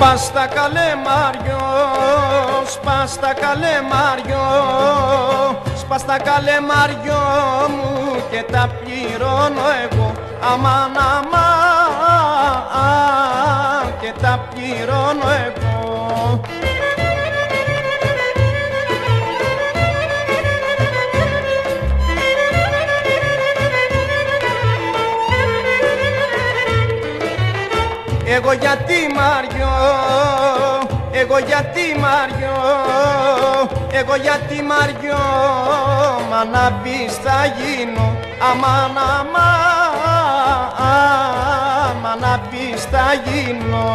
Σπάστα καλέ Μάριο, σπάστα καλέ Μάριο, σπάστα καλέ Μάριο μου και τα πληρώνω εγώ. Αμάν, αμάν και τα πληρώνω εγώ. Εγώ γιατί Μάριο, εγώ γιατί Μάριο, εγώ γιατί Μάριο, μα να πεις θα γίνω, αμάν, αμάν, μα να πεις θα γίνω.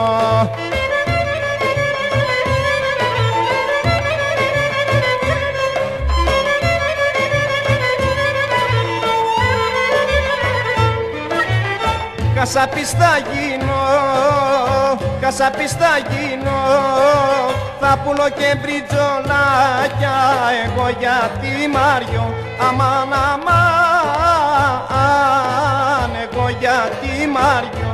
Κασάπης θα γίνω, κασάπης θα γίνω, θα πουλώ και μπριτζολάκια, εγώ γιατί Μάριο, αμάν, αμάν, εγώ γιατί Μάριο.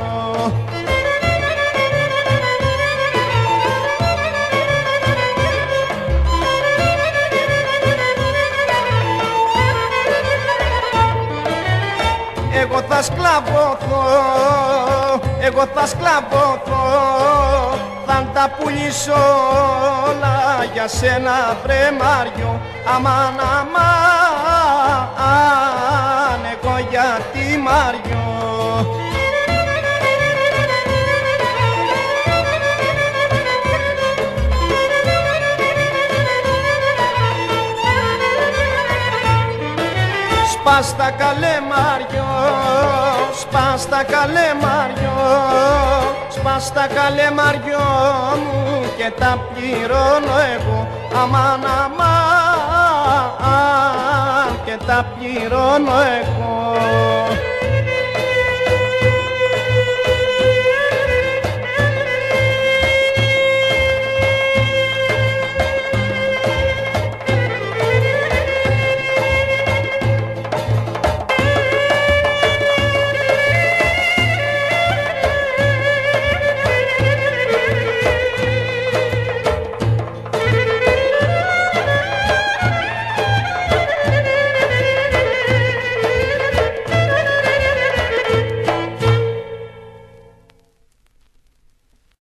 Εγώ θα σκλαβωθώ, εγώ θα σκλαβωθώ, θα τα πουλήσω όλα για σένα βρε Μάριο, αμάν, αμάν, εγώ γιατί Μάριο. Σπάστα καλέ Μάριο, σπάστα καλέ Μάριο, σπάστα καλέ Μάριο μου και τα πληρώνω εγώ, αμάν, αμάν και τα πληρώνω εγώ.